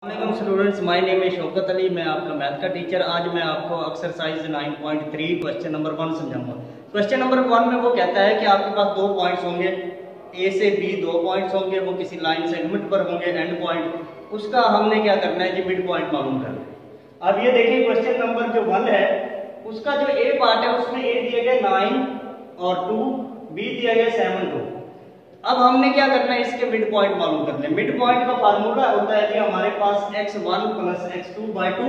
वालेकुम students, my name है शौकत अली। मैं आपका मैथ का टीचर। आज मैं आपको एक्सरसाइज 9.3 क्वेश्चन नंबर 1 समझाऊंगा। क्वेश्चन नंबर 1 में वो कहता है कि आपके पास दो पॉइंट्स होंगे, ए से बी दो पॉइंट्स होंगे, वो किसी लाइन सेगमेंट पर होंगे, एंड पॉइंट उसका हमने क्या करना है जी, मिड पॉइंट मालूम करना है। अब ये देखिए क्वेश्चन नंबर जो 1 है उसका जो ए पार्ट है उसमें ए दिया गया 9 और 2, बी दिया गया 7 2। अब हमने क्या करना है, इसके मिड पॉइंट मालूम करने। मिड पॉइंट का फार्मूला होता है कि हमारे पास x1 plus x2/2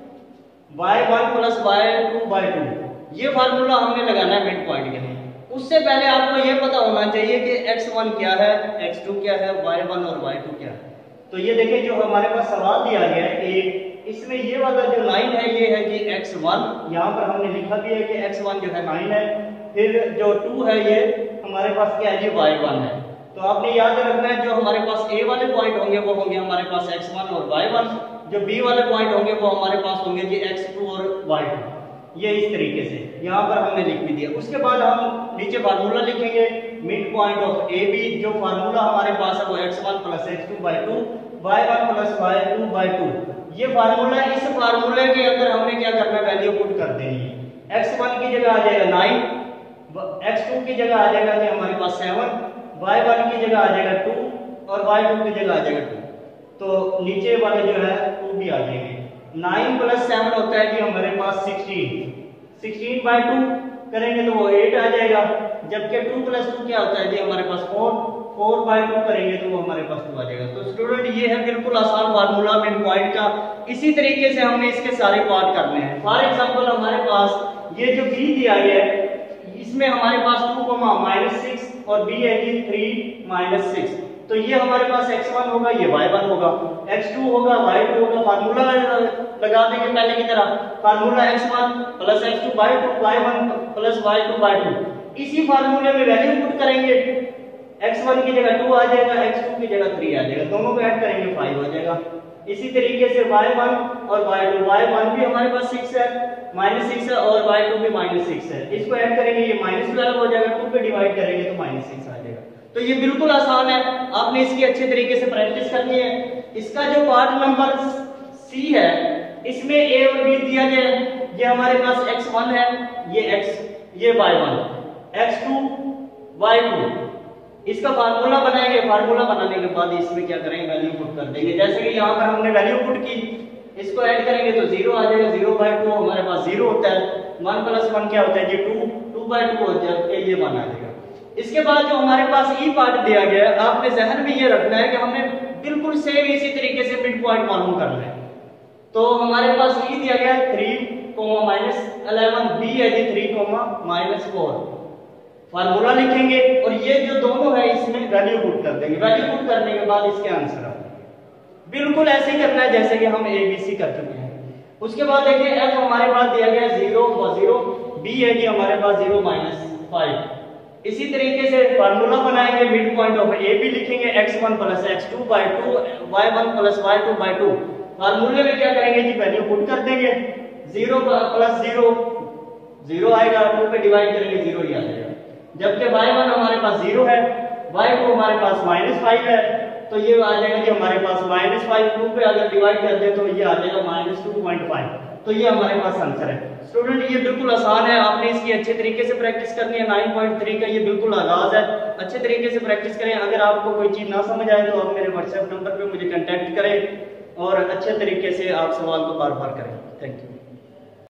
y1 plus y2/2, ये फार्मूला हमने लगाना है मिड पॉइंट के लिए। उससे पहले आपको ये पता होना चाहिए कि x1 क्या है, x2 क्या है, y1 और y2 क्या है। तो ये देखिए जो हमारे पास सवाल दिया गया है इसमें ये वाला जो लाइन है ये है जी x1, यहाँ पर हमने लिखा भी है कि x1 जो है 9 है, फिर जो 2 है ये हमारे पास क्या है जी y1 है। तो आपने याद रखना है जो हमारे पास a वाले पॉइंट होंगे वो होंगे हमारे पास x1 और y1, जो b वाले पॉइंट होंगे वो हमारे पास होंगे जी x2 और y2। ये इस तरीके से यहाँ पर हमने लिख भी दिया। उसके बाद हम नीचे फार्मूला लिखेंगे mid point of A B. जो फार्मूला हमारे पास है वो x1 plus x2/2 y1 plus y2/2। ये फार्मूला है, इस फार्मूले के अंदर हमने क्या करना है, वैल्यू पुट कर देनी है। x1 की जगह आ जाएगा 9, x2 की जगह आ जाएगा जी हमारे पास 7, y1 की जगह आ जाएगा 2 और y2 की जगह आ जाएगा 2। तो नीचे वाले जो है 2 भी आ जाएंगे। 9 प्लस 7 होता है कि हमारे पास 16/2 करेंगे तो वो 8 आ जाएगा, जबकि 2 प्लस 2 क्या होता है जी हमारे पास 4/2 करेंगे तो वो हमारे पास 2 आ जाएगा। तो स्टूडेंट ये है बिल्कुल आसान फार्मूला मिड पॉइंट का। इसी तरीके से हमने इसके सारे पार्ट करने हैं। फॉर एग्जांपल हमारे पास ये जो b दिया गया है इसमें हमारे पास 2, -6 और b है कि 3, -6। तो ये हमारे पास x1 होगा, ये y1 होगा, x2 होगा, y2 होगा। फार्मूला लगा देंगे पहले की तरह, formula x1 plus x2/2 y1 plus y2/2। इसी फार्मूले में वैल्यू पुट करेंगे, x1 की जगह 2 आ जाएगा, x2 की जगह 3 आ जाएगा, दोनों को ऐड करेंगे 5 हो जाएगा। इसी तरीके से y1 और y2, y1 भी हमारे पास 6 है, -6 है, और y2 भी -6 है। इसको ऐड करेंगे ये -12 हो जाएगा, 2 पे डिवाइड करेंगे तो -6 आ जाएगा। तो ये बिल्कुल आसान है, आपने इसकी अच्छे तरीके से प्रैक्टिस करनी है। इसका जो पार्ट नंबर सी है इसमें a और b दिया गया है। ये हमारे पास x1 है, ये y1, x2 y2। इसका फार्मूला बनाएंगे, फार्मूला बनाने के बाद इसमें क्या करेंगे, वैल्यू पुट कर देंगे। जैसे कि यहाँ पर हमने वैल्यू पुट की, इसको ऐड करेंगे तो 0 आ जाएगा, 0/2 हमारे पास 0 होता है, 1 + 1 क्या होता है जी 2/2 हो जाएगा, ये 1 आ जाएगा। इसके बाद जो हमारे पास ई पार्ट दिया गया है, आपने जहन में ये रखना है कि हमने बिल्कुल सेम इसी तरीके से मिड पॉइंट मालूम करना है। तो हमारे पास ई दिया गया 3, -11, बी है जी 3, -4। फार्मूला लिखेंगे और ये जो दोनों है इसमें वैल्यू पुट कर देंगे। वैल्यू पुट करने के बाद इसके आंसर आएंगे। बिल्कुल ऐसे ही करना है जैसे कि हम ABC कर चुके हैं। उसके बाद देखिए f हमारे पास दिया गया 0 व 0, b है जी हमारे पास 0 -5। इसी तरीके से फार्मूला बनाएंगे, mid point of A B लिखेंगे, x1 plus x2/2 y1 plus y2/2। फार्मूले में क्या करेंगे जी, वैल्यू पुट कर देंगे, 0 प्लस 0 0 आएगा, 2 पे डिवाइड करेंगे 0 ही आ जाएगा। जबकि y1 हमारे पास 0 है, y2 हमारे पास -5 है, तो ये आ जाएगा कि हमारे पास -5, 2 पे अगर डिवाइड कर दे तो ये आ जाएगा -2.5। तो ये हमारे पास आंसर है। स्टूडेंट ये बिल्कुल आसान है, आपने इसकी अच्छे तरीके से प्रैक्टिस करनी है। 9.3 का ये बिल्कुल आगाज है, अच्छे तरीके से प्रैक्टिस करें। अगर आपको कोई चीज ना समझ आए तो आप मेरे व्हाट्सएप नंबर पे मुझे कांटेक्ट करें और अच्छे तरीके से आप सवाल को बार बार करें। Thank you.